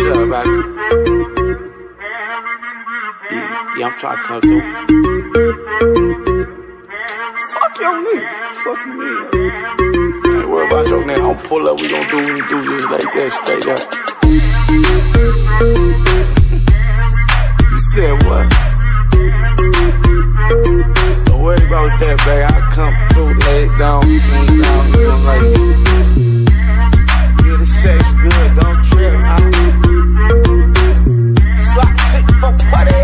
up about it? Yeah, I'm trying to come through. Fuck your nigga. Fuck you mean? I ain't worried about your nigga. I'll pull up. We gon' do what we do just like that, straight up. You said what? Don't worry about that, baby. I'll come through, lay it down, you gon' like it. Yeah, the sex good, don't trip, huh? Slap shit for party.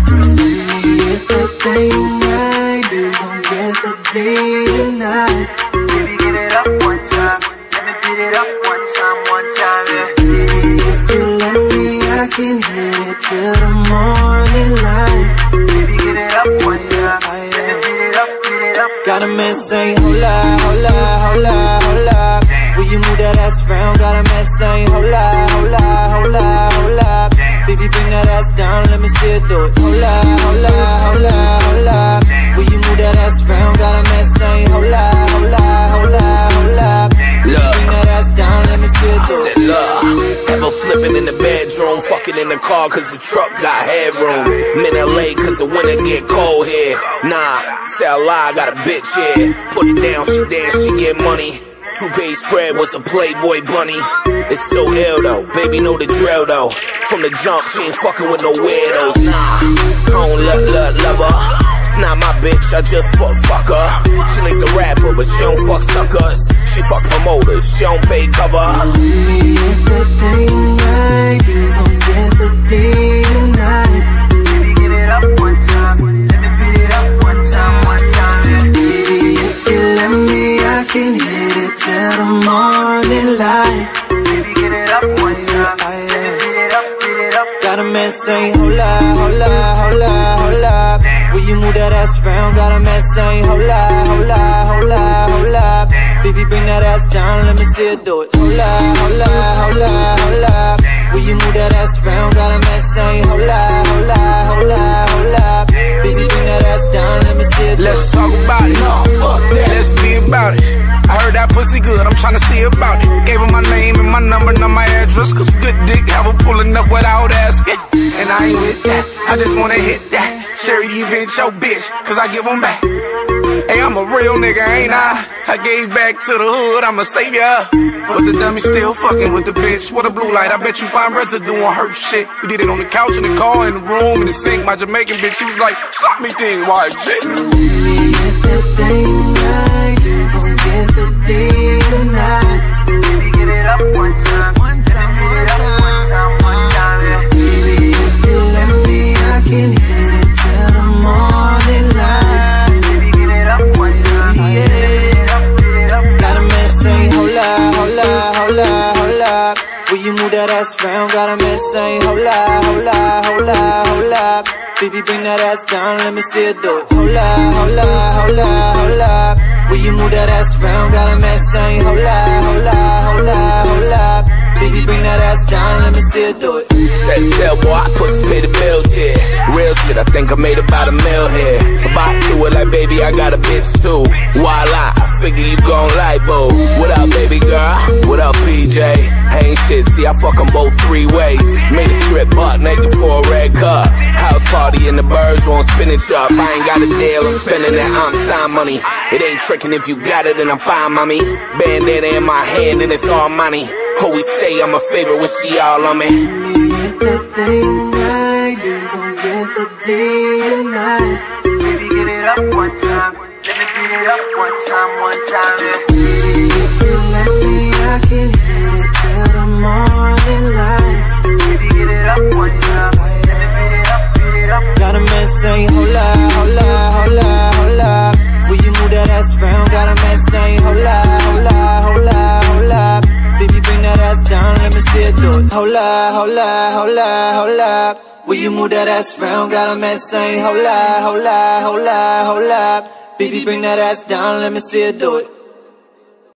Get the thing right, you gon' get the day tonight. Baby, give it up one time. Let me beat it up one time, yeah. Baby, if you let me, I can hit it till the morning light. Baby, give it up one time. Let me beat it up. Got a man saying, hola, hola, hola, hola. Will you move that ass round? Got a man saying, hola, hola, hola, hola. Baby, bring that ass down, let me see it do it. Hola, hola, hola, hola. Will you move that ass round? Got a man saying, hola, hola, hola, hola. Bring that ass down, let me see it do it. Look, have her flipping in the bedroom, fucking in the car cause the truck got headroom. I'm in LA cause the winter get cold here. Nah, say I lie, got a bitch here. Put it down, she dance, she get money. Two-page spread was a Playboy bunny. It's so ill though, baby know the drill though. From the jump, she ain't fucking with no weirdos. Nah, I don't love her. It's not my bitch, I just fuck her. She like the rapper, but she don't fuck suckers. She fuck promoters, she don't pay cover. Let me hit the thing right, you gon' get the day tonight. Baby, give it up one time. Let me beat it up one time, yeah. Baby, if you let me, I can hit it till the morning light. Baby, give it up one time. Let me beat it up. Got a man saying, hola, hola, hola, hola. Will you move that ass round? Got a man saying, hola, hola, hola, hola. Baby, bring that ass down, let me see it do it. Hola, hola, hola, hola. Will you move that ass round? Got a man saying, hola, hola, hola, hola. Baby, bring that ass down, let me see it do it. Let's talk about it. No, fuck that. Let's be about it. I heard that pussy good, I'm tryna see about it. Gave her my name and my number, not my address. Cause good dick, have her pulling up without asking. And I ain't with that, I just wanna hit that. Sherry, you bitch, your bitch, cause I give them back. Hey, I'm a real nigga, ain't I? I gave back to the hood, I'm a savior. But the dummy still fucking with the bitch. What a blue light, I bet you find residue on her shit. We did it on the couch, in the car, in the room, in the sink. My Jamaican bitch, she was like, slap me thing, why shit? Let me hit that thing right, you gon' get the day tonight. Baby, give it up one time. Let me beat it up one time, yeah. Baby, if you let me, I can hit it till the morning light. Baby, give it up one time. Yeah. Beat it up. Got a man saying, hola, hola, hola, hola. Will you move that ass round? Got a man saying, hola, hola, hola, hola. Baby, bring that ass down, let me see it do it. Hola, hola, hola, hola. Will you move that ass round? Got a man saying, hola, hola, hola, hola. Baby, bring that ass down, let me see it do it. Sell boy, I put some pay the bills here. Real shit, I think I made about $1 mil here. About to it like, baby, I got a bitch too. Voila, I figure you gon' like, boo. What up, baby girl? What up, PJ? Ain't shit, see, I fuck 'em both 3 ways. Made a strip buck naked for a red cup. House party and the birds won't spinach up. I ain't got a deal, I'm spending that sign money. It ain't tricking if you got it and I'm fine, mommy. Bandana in my hand and it's all money. Always say I'm a favorite when she all on me. Let me hit that thing right, you gon' get the day tonight. Baby, give it up one time. Let me beat it up one time, yeah. Baby, if you let me, I can hit it till the morning light. Baby, give it up one time. Let me beat it up. Got a man saying, hola, hola, hola, hola. Will you move that ass round? Got a man saying, hola, hola, hola, hola. Baby, bring that ass down, let me see it do it. Hola, hola, hola, hola. Will you move that ass round? Got a man saying, hola, hola, hola, hola. Baby, bring that ass down, let me see it do it.